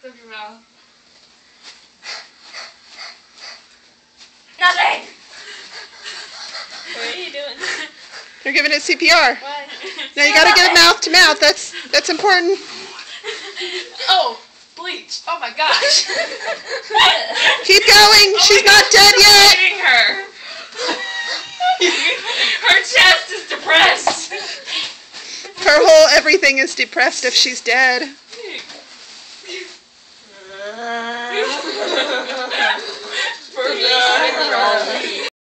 Lift up your mouth. Nothing! What are you doing? You're giving it CPR. Why? Now you gotta get it mouth to mouth. That's important. Oh, bleach. Oh my gosh. Keep going. She's not dead yet. Eating her. Her chest is depressed. Her whole everything is depressed if she's dead. For